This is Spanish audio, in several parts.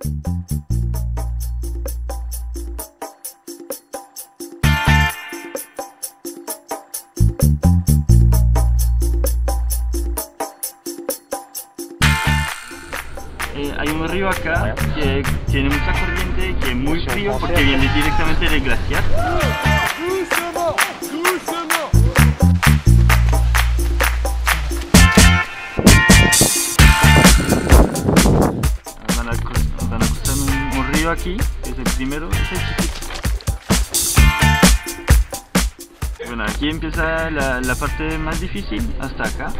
Hay un río acá que tiene mucha corriente y que es muy frío porque viene directamente del glaciar. Van a cruzar un río aquí, que es el primero, es el chiquito. Bueno, aquí empieza la parte más difícil, hasta acá.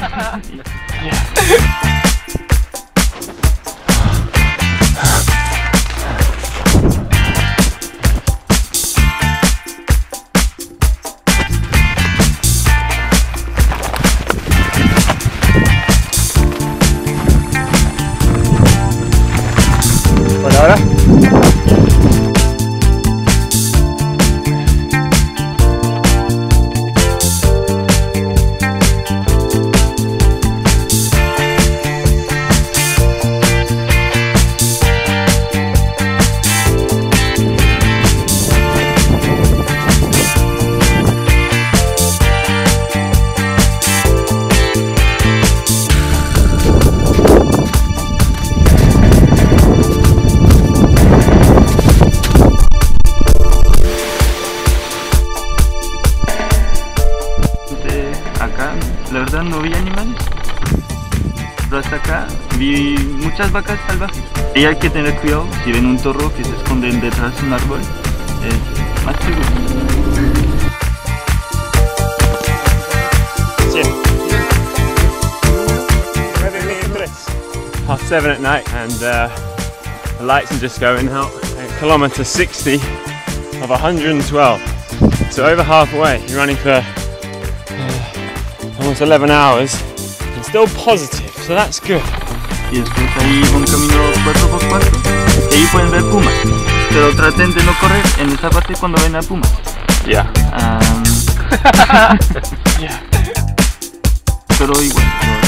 Bueno, ahora la verdad no vi animales, pero hasta acá vi muchas vacas salvajes. Y hay que tener cuidado, si ven un toro que se esconden detrás de un árbol, es más seguro. Sí. 7:30 at night, and the lights are just going out at kilometre 60 of 112. So over halfway, you're running for almost 11 hours and still positive, so that's good. Y después hay un camino 4x4 y ahí pueden ver pumas, pero traten de no correr en esa parte cuando ven a pumas. Yeah. Yeah. Pero igual.